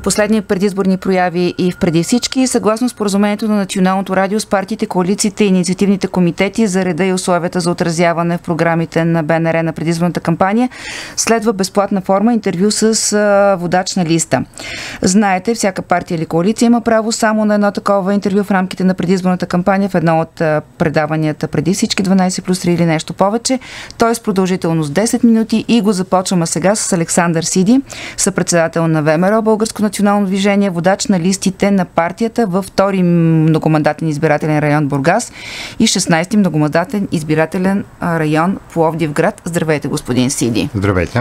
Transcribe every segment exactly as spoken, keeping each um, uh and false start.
последни предизборни прояви и в преди всички. Съгласно споразумението на Националното радио с партиите, коалициите и инициативните комитети за реда и условията за отразяване в програмите на Б Н Р на предизборната кампания, следва безплатна форма интервю с а, водач на листа. Знаете, всяка партия или коалиция има право само на едно такова интервю в рамките на предизборната кампания в едно от а, предаванията преди всички дванайсет плюс три или нещо повече. Той с продължителност десет минути и го започваме сега с Александър Сиди, съпредседател на В М Р, Българско национално движение, водач на листите на партията във втори многомандатен избирателен район Бургас и шестнайсети многомандатен избирателен район Пловдивград. Здравейте, господин Сиди. Здравейте.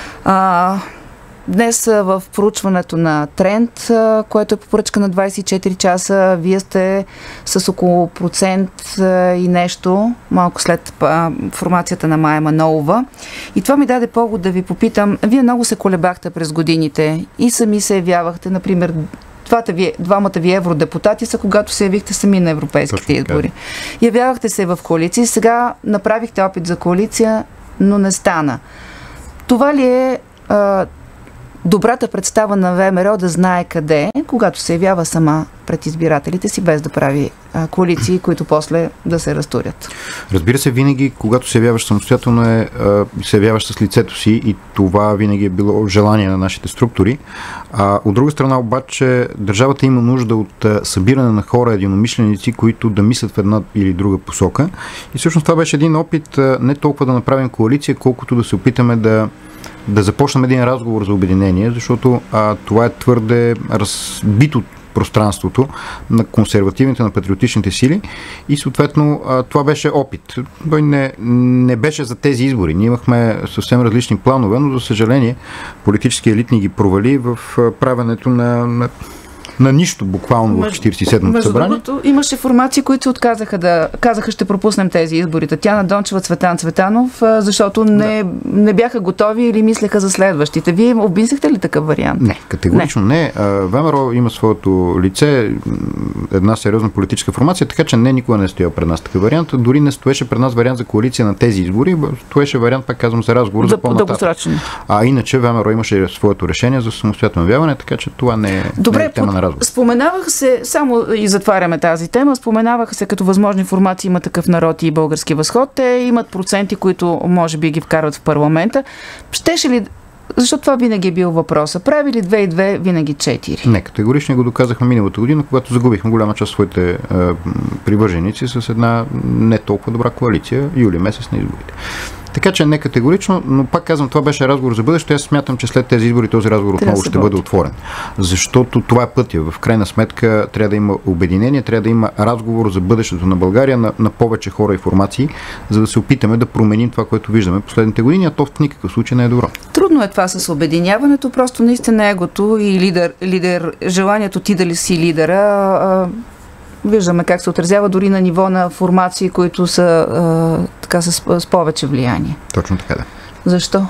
А, днес в проучването на Тренд, което е по поръчка на двайсет и четири часа, вие сте с около процент и нещо, малко след формацията на Мая Манолова. И това ми даде повод да ви попитам. Вие много се колебахте през годините и сами се явявахте, например, двата ви, двамата ви евродепутати са, когато се явихте сами на европейските избори. Явявахте се в коалиции, сега направихте опит за коалиция, но не стана. Това ли е а, добрата представа на В М Р да знае къде е, когато се явява сама пред избирателите си, без да прави а, коалиции, които после да се разтурят? Разбира се, винаги, когато се явяваш самостоятелно, е, а, се явяваш с лицето си и това винаги е било желание на нашите структури. А, от друга страна обаче, държавата има нужда от а, събиране на хора, единомишленици, които да мислят в една или друга посока. И всъщност това беше един опит а, не толкова да направим коалиция, колкото да се опитаме да да започнем един разговор за обединение, защото а, това е твърде разбито пространството на консервативните, на патриотичните сили и съответно а, това беше опит. Той не, не беше за тези избори. Ние имахме съвсем различни планове, но за съжаление политически елит ни ги провали в правенето на, на на нищо, буквално в четирийсет и седмото събрание. Между другото, имаше формации, които се отказаха да казаха, ще пропуснем тези избори. Татяна Дончева, Цветан Цветанов, защото не, да. не бяха готови или мислеха за следващите. Вие обмислихте ли такъв вариант? Не, категорично не. не. ВМРО има своето лице, една сериозна политическа формация, така че не, никога не е стоял пред нас такъв вариант. Дори не стоеше пред нас вариант за коалиция на тези избори, стоеше вариант, пак казвам, за разговор за, за по-нататък. А иначе ВМРО имаше своето решение за самостоятелно явяване, така че това не е, Добре, не е тема под... на разговор. Споменаваха се, само и затваряме тази тема, споменаваха се като възможни формации Има такъв народ и Български възход. Те имат проценти, които може би ги вкарват в парламента. Щеше ли, защото това винаги е бил въпроса, прави ли две и две винаги четири? Не, категорично го доказахме миналата година, когато загубихме голяма част от своите е, привърженици с една не толкова добра коалиция, юли месец на изборите. Така че не категорично, но пак казвам, това беше разговор за бъдеще. Аз смятам, че след тези избори този разговор отново ще бъде отворен. Защото това е пътя. В крайна сметка трябва да има обединение, трябва да има разговор за бъдещето на България на, на повече хора и формации, за да се опитаме да променим това, което виждаме последните години, а то в никакъв случай не е добро. Трудно е това с обединяването, просто наистина егото и лидер, лидер желанието ти дали си лидера. А, Виждаме как се отразява дори на ниво на формации, които са а, така с, с повече влияние. Точно така, да. Защо?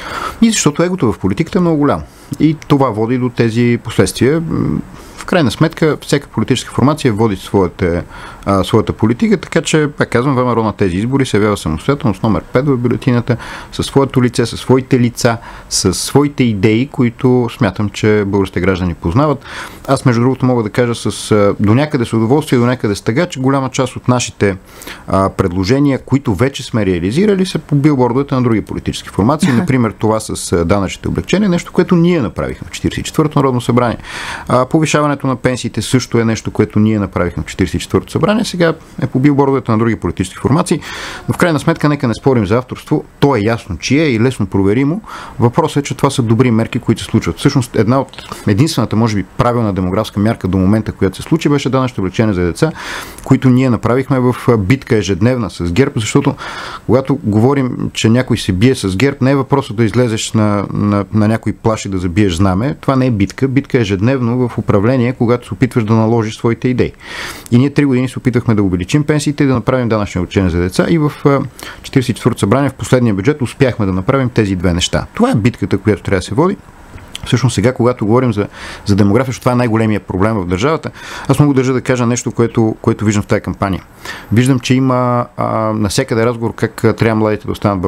И защото егото в политиката е много голямо. И това води до тези последствия. В крайна сметка, всяка политическа формация води своята, а, своята политика, така че, пак казвам, ВМРО на тези избори се явява самостоятелно с номер пет в бюлетината, със своето лице, със своите лица, със своите идеи, които смятам, че българските граждани познават. Аз, между другото, мога да кажа с до някъде с удоволствие, до някъде с тъга, че голяма част от нашите а, предложения, които вече сме реализирали, са по билбордовете на други политически формации. Например, това с данъчните облекчения, нещо, което ние направихме в четирийсет и четвъртото Народно събрание. А, повишаването на пенсиите също е нещо, което ние направихме в четирийсет и четвъртото събрание. Сега е по билбордовете на други политически формации. Но в крайна сметка, нека не спорим за авторство. То е ясно, чие е и лесно проверимо. Въпросът е, че това са добри мерки, които се случват. Всъщност, една от единствената, може би, правилна демографска мярка до момента, която се случи, беше данъчното облекчение за деца, които ние направихме в битка ежедневна с ГЕРБ, защото когато говорим, че някой се бие с ГЕРБ, не е въпросът да излезеш на, на, на някой плаш и да забиеш знаме. Това не е битка. Битка е ежедневно в управление, когато се опитваш да наложиш своите идеи. И ние три години се опитвахме да увеличим пенсиите и да направим данъчно облекчение за деца и в четирийсет и четвъртото събрание в последния бюджет успяхме да направим тези две неща. Това е битката, която трябва да се води. Всъщност сега, когато говорим за, за демография, защото това е най-големият проблем в държавата, аз много държа да кажа нещо, което, което виждам в тази кампания. Виждам, че има а, навсякъде разговор как трябва младите да останат в България.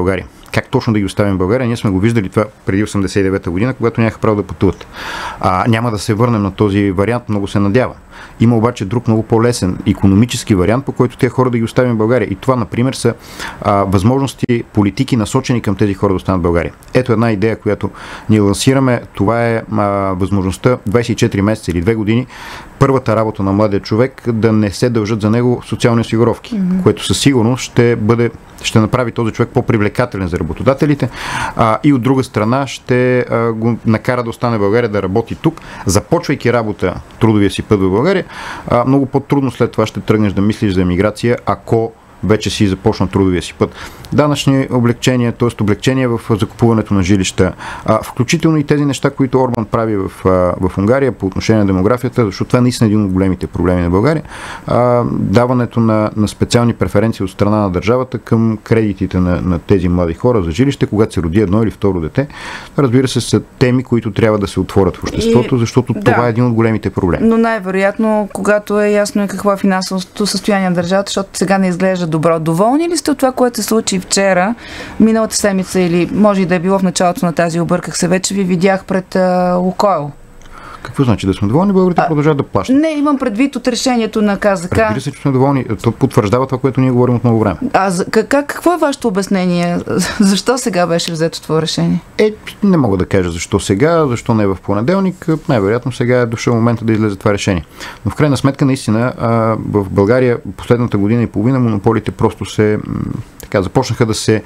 как точно да ги оставим в България. Ние сме го виждали това преди осемдесет и девета година, когато нямаха право да пътуват. А, няма да се върнем на този вариант, много се надява. Има обаче друг много по-лесен икономически вариант, по който тези хора да ги оставим в България. И това, например, са а, възможности, политики насочени към тези хора да останат в България. Ето една идея, която ние лансираме. Това е а, възможността двадесет и четири месеца или две години първата работа на младия човек да не се дължат за него социални осигуровки, mm-hmm. което със сигурност ще бъде, ще направи този човек по-привлекателен за работодателите, а, и от друга страна ще а, го накара да остане в България, да работи тук, започвайки работа трудовия си път в България. А, много по-трудно след това ще тръгнеш да мислиш за емиграция, ако вече си започна трудовия си път. Данъчни облегчения, т.е. облегчения в закупуването на жилища, а, включително и тези неща, които Орбан прави в, а, в Унгария по отношение на демографията, защото това е наистина един от големите проблеми на България. А, даването на, на специални преференции от страна на държавата към кредитите на, на тези млади хора за жилище, когато се роди едно или второ дете. Разбира се, са теми, които трябва да се отворят в обществото, защото и, това да, е един от големите проблеми. Но най-вероятно, когато е ясно какво е финансовото състояние на държавата, защото сега не изглежда добро. Доволни ли сте от това, което се случи вчера, миналата седмица или може и да е било в началото на тази, обърках се, вече ви видях пред а, Лукойл? Какво значи да сме доволни? Българите продължават да плащат. Не, имам предвид от решението на КЗК. Разбира се, че сме доволни. То потвърждава това, което ние говорим от много време. А как, какво е вашето обяснение? Защо сега беше взето това решение? Е, не мога да кажа защо сега, защо не е в понеделник. Най-вероятно сега е дошъл момента да излезе това решение. Но в крайна сметка, наистина, в България последната година и половина монополите просто се така, започнаха да се,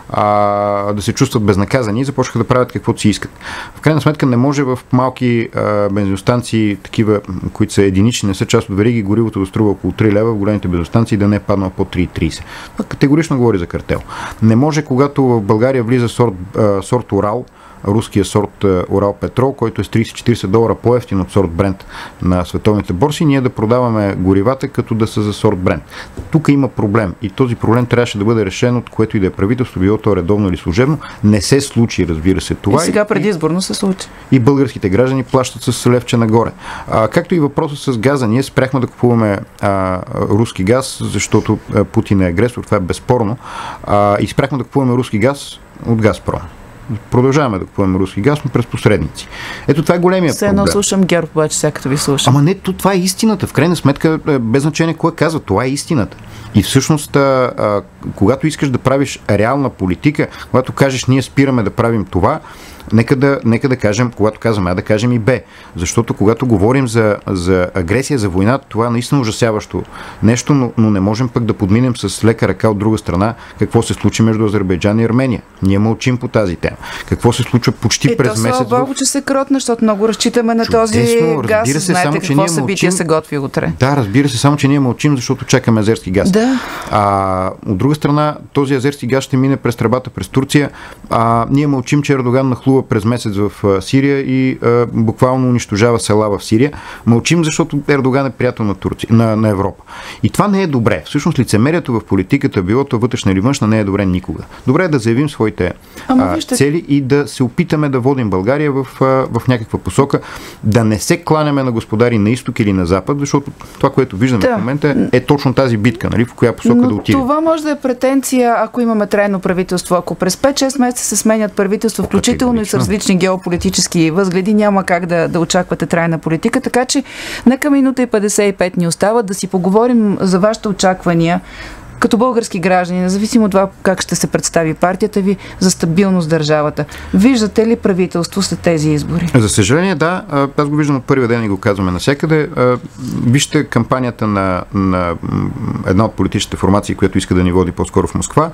а, да се чувстват безнаказани и започнаха да правят каквото си искат. В крайна сметка не може в малки а, бензиностанции, такива, които са единични, не са част от вериги, горивото да струва около три лева, в големите бензиностанции да не е паднало по три и тридесет. Това категорично говори за картел. Не може, когато в България влиза сорт, а, сорт Урал, руския сорт Урал Петрол, който е с тридесет-четиридесет долара по-евтин от сорт Брент на световните борси, ние да продаваме горивата като да са за сорт Брент. Тук има проблем и този проблем трябваше да бъде решен от което и да е правителство, било то редовно или служебно. Не се случи, разбира се, това. И сега предизборно се случи. И българските граждани плащат с левче нагоре. А, както и въпросът с газа. Ние спряхме да купуваме а, руски газ, защото а, Путин е агресор, това е безспорно. А, и спряхме да купуваме руски газ от Газпром. Продължаваме да купуваме руски газ, но през посредници. Ето това е големия Все проблем. Все едно слушам ГЕРБ, обаче сега като ви слушам. Ама не, това е истината. В крайна сметка, без значение кой казва, това е истината. И всъщност, а, а, когато искаш да правиш реална политика, когато кажеш ние спираме да правим това, Нека да, нека да кажем, когато казваме А, да кажем и Б. Защото когато говорим за, за агресия, за война, това е наистина ужасяващо нещо, но, но не можем пък да подминем с лека ръка от друга страна какво се случи между Азербайджан и Армения. Ние мълчим по тази тема. Какво се случва почти е, през то, месец. Слава Богу, че се кротна, защото много разчитаме на Чудесно, този газ. се, Знаете само, какво събитие се готви утре. Да, разбира се, само че ние мълчим, защото чакаме азерски газ. Да. А, от друга страна, този азерски газ ще мине през тръбата през Турция. А, ние мълчим, че Ердоган нахлува през месец в а, Сирия и а, буквално унищожава села в Сирия. Мълчим, защото Ердоган е приятел на, Турция, на, на Европа. И това не е добре. Всъщност лицемерието в политиката, било то вътрешна или външна, не е добре никога. Добре е да заявим своите а, вижте... цели и да се опитаме да водим България в, а, в някаква посока, да не се кланяме на господари на изток или на запад, защото това, което виждаме да. в момента е точно тази битка, нали, в коя посока Но да отидем. Това може да е претенция, ако имаме трайно правителство. Ако през пет-шест месеца се сменят правителство, включително и с различни геополитически възгледи, няма как да, да очаквате трайна политика. Така че нека минута и петдесет и пет ни остава да си поговорим за вашите очаквания като български граждани, независимо от това как ще се представи партията ви, за стабилност държавата. Виждате ли правителство след тези избори? За съжаление, да. Аз го виждам от първия ден и го казваме навсякъде. Вижте кампанията на, на една от политическите формации, която иска да ни води по-скоро в Москва,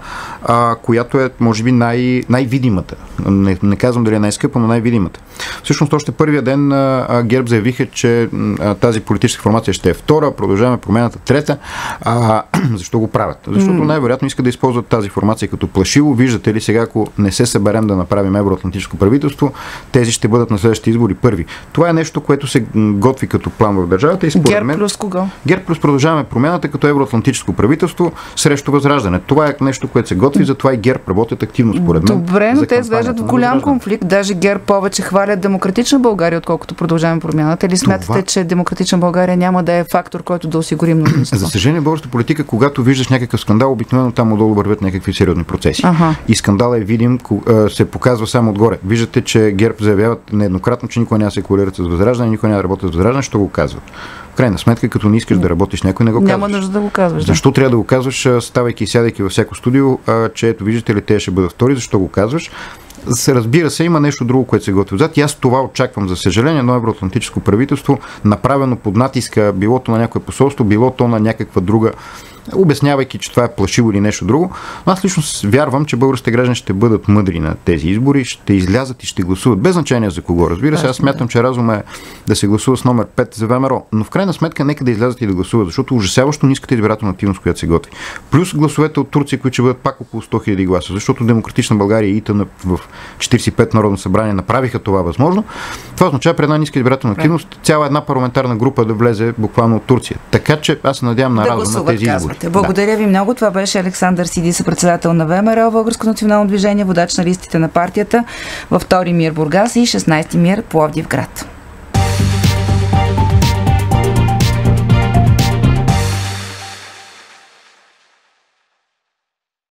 която е, може би, най- най-видимата. Не, не казвам дали е най-скъпа, но най-видимата. Всъщност, още първия ден ГЕРБ заявиха, че тази политическа формация ще е втора, продължаваме промената трета. А, защо го правят? Защото най-вероятно иска да използват тази формация като плашило. Виждате ли, сега ако не се съберем да направим евроатлантическо правителство, тези ще бъдат на следващите избори първи. Това е нещо, което се готви като план в държавата. И според ГЕРБ мен, плюс кого? ГЕРБ плюс продължаваме промяната като евроатлантическо правителство срещу Възраждане. Това е нещо, което се готви, затова и ГЕРБ работят активно според мен. Добре, но те извеждат в голям конфликт. Даже ГЕРБ повече хвалят Демократична България, отколкото продължаваме промяната. Или смятате, това... че Демократична България няма да е фактор, който да осигури мнозинство? За съжаление, българската политика, когато виждаш някакъв скандал, обикновено там отдолу вървят някакви сериозни процеси. Ага. И скандала е видим, се показва само отгоре. Виждате, че ГЕРБ заявяват нееднократно, че никой няма да се коалират с Възраждане, никой няма да работи с Възраждане, що го казват. В крайна сметка, като не искаш да работиш, някой не го казваш. Няма нужда да го казваш. Защо да. трябва да го казваш, ставайки и сядайки във всяко студио, а, че ето виждате ли, те ще бъдат втори, защо го казваш? Разбира се, има нещо друго, което се готви отзад. И аз това очаквам, за съжаление, едно евроатлантическо правителство, направено под натиска, било то на някое посолство, било то на някаква друга, обяснявайки, че това е плашиво или нещо друго. Но аз лично вярвам, че българските граждани ще бъдат мъдри на тези избори, ще излязат и ще гласуват, без значение за кого. Разбира се, аз смятам, че разум е да се гласува с номер пет за ВМРО. Но в крайна сметка нека да излязат и да гласуват, защото ужасяващо ниската избирателна активност, която се готви. Плюс гласовете от Турция, които ще бъдат пак около сто хиляди гласа, защото Демократична България и ИТН в четиридесет и пет Народно събрание направиха това възможно. Това означава при една ниска избирателна активност цяла една парламентарна група да влезе буквално от Турция. Така че аз се надявам на разум на тези избори. Благодаря ви много. Това беше Александър Сиди, съпредседател на ВМРО, Българско национално движение, водач на листите на партията във втори МИР Бургас и шестнайсети МИР Пловдив град.